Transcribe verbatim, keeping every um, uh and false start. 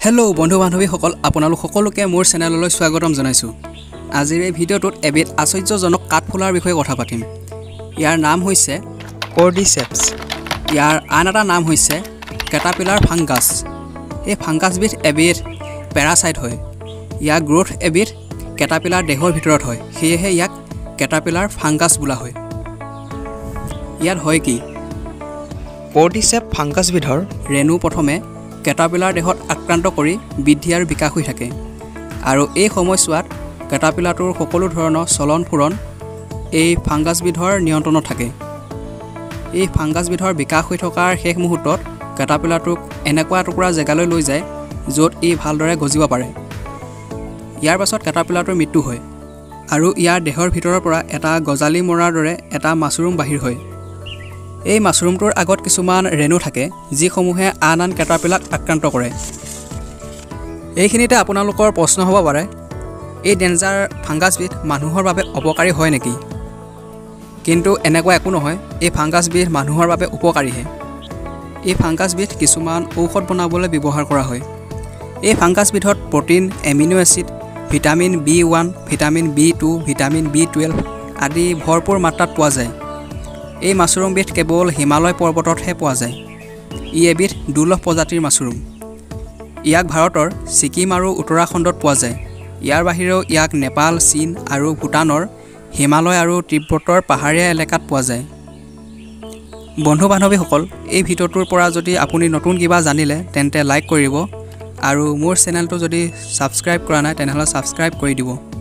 Hello' বন্ধু বান্ধৱীসকল আপোনালোক সকলোকে মোৰ চেনেললৈ স্বাগতম জনাইছোঁ। আজিৰ এই ভিডিঅ'টোত এবিধ আশ্চৰ্যজনক কাঠফুলাৰ বিষয়ে কথা পাতিম। ইয়াৰ নাম হৈছে কৰ্ডিচেপ্স। ইয়াৰ আন এটা নাম হৈছে কেটাপিলাৰ ফাংগাছ। এই ফাংগাছবিধ এবিধ পেৰাচাইট হয়। ইয়াৰ গ্ৰোথ এবিধ কেটাপিলাৰ দেহৰ ভিতৰত হয়, সেয়েহে ইয়াক কেটাপিলাৰ ফাংগাছ বোলা হয়। ইয়াত হয় কি? কৰ্ডিচেপ ফাংগাছবিধৰ ৰেণু প্ৰথমে কেটাপিলাৰ দেহত আক্ৰান্ত কৰি বৃদ্ধি আৰু বিকাশ হৈ থাকে, আৰু এই সময়ছোৱাত কেটাপিলাটোৰ সকলো ধৰণৰ চলন ফুৰণ এই ফাংগাছবিধৰ নিয়ন্ত্ৰণত থাকে। এই ফাংগাছবিধৰ বিকাশ হৈ থকাৰ শেষ মুহূৰ্তত কেটাপিলাটোক এনেকুৱা এটুকুৰা জেগালৈ লৈ যায় য'ত ই ভালদৰে গজিব পাৰে। ইয়াৰ পাছত কেটাপিলাটোৰ মৃত্যু হয়, আৰু ইয়াৰ দেহৰ ভিতৰৰ পৰা এটা গজালি মৰাৰ দৰে এটা মাছৰুম বাহিৰ হয়। এই মাছৰুমটোৰ আগত কিছুমান ৰেণু থাকে যিসমূহে আন আন কেটাপিলাক আক্ৰান্ত কৰে। এইখিনিতে আপোনালোকৰ প্ৰশ্ন হ'ব পাৰে, এই ডেঞ্জাৰ ফাংগাছবিধ মানুহৰ বাবে অপকাৰী হয় নেকি? কিন্তু এনেকুৱা একো নহয়, এই ফাংগাছবিধ মানুহৰ বাবে উপকাৰীহে। এই ফাংগাছবিধ কিছুমান ঔষধ বনাবলৈ ব্যৱহাৰ কৰা হয়। এই ফাংগাছবিধত protein, amino acid, vitamin B one, vitamin B two, vitamin B twelve আদি ভৰপূৰ মাত্ৰাত পোৱা যায়। এই মাছৰুমবিধ কেৱল হিমালয় পৰ্বততহে পোৱা যায়। ই এবিধ দুৰ্লভ প্ৰজাতিৰ মাছৰুম। ইয়াক ভাৰতৰ ছিকিম আৰু উত্তৰাখণ্ডত পোৱা যায়। ইয়াৰ বাহিৰেও ইয়াক নেপাল, চীন আৰু ভূটানৰ হিমালয় আৰু তিব্বতৰ পাহাৰীয়া এলেকাত পোৱা যায়। বন্ধু বান্ধৱীসকল, এই ভিডিঅ'টোৰ পৰা যদি আপুনি নতুন কিবা জানিলে তেন্তে লাইক কৰিব, আৰু মোৰ চেনেলটো যদি ছাবস্ক্ৰাইব কৰা নাই তেনেহ'লে ছাবস্ক্ৰাইব কৰি দিব।